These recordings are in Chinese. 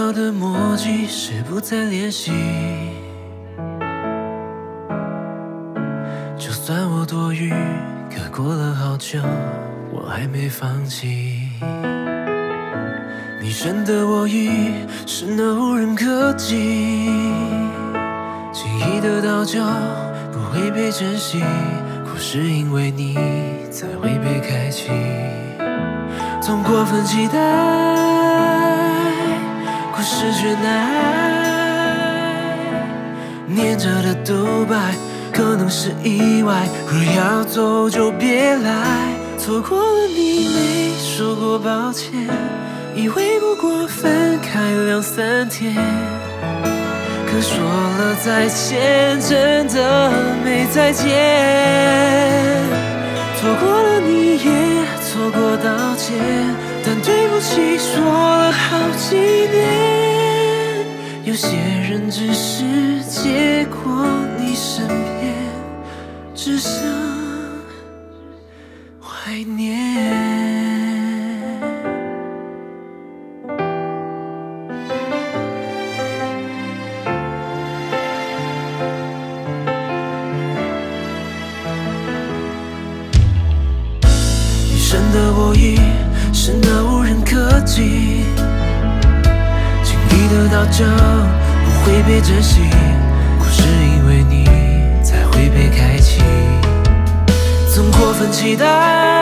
好的默契是不再联系。就算我多余，可过了好久，我还没放弃。你深得我意，是那无人可及。轻易得到就不会被珍惜，故事因为你才会被开启。总过分期待，故事却难爱。黏着的独白可能是意外，若要走就别来。错过了你没说过抱歉，以为不过分开2、3天，可说了再见，真的没再见。错过了你也错过道歉，但对不起说了好几年。有些人只是借过你身边，只想怀念。深得我意，是那无人可及。轻易得到就不会被珍惜，故事因为你才会被开启。总过分期待，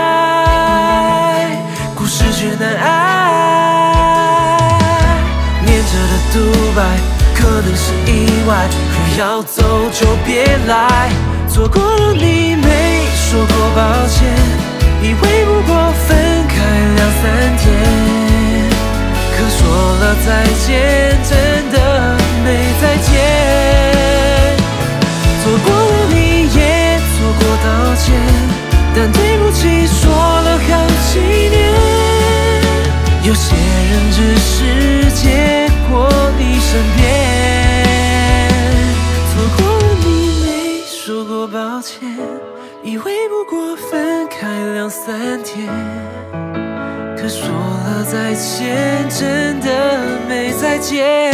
故事却难爱。黏着的独白可能是意外，若要走就别来。错过了你没说过抱歉，以为不过分开2、3天，可说了再见，真的没再见。错过了你也错过道歉，但对不起说了好几年。有些人只是借过你身边，错过了你没说过抱歉，以为不过分开2、3天，可说了再见，真的没再见。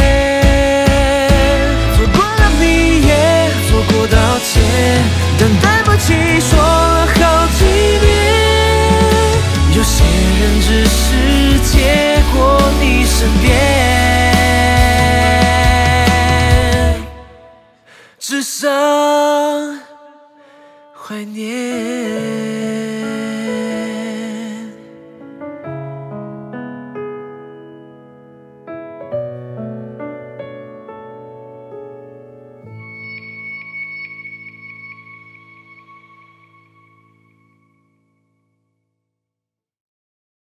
错过了你也错过道歉，但对不起说了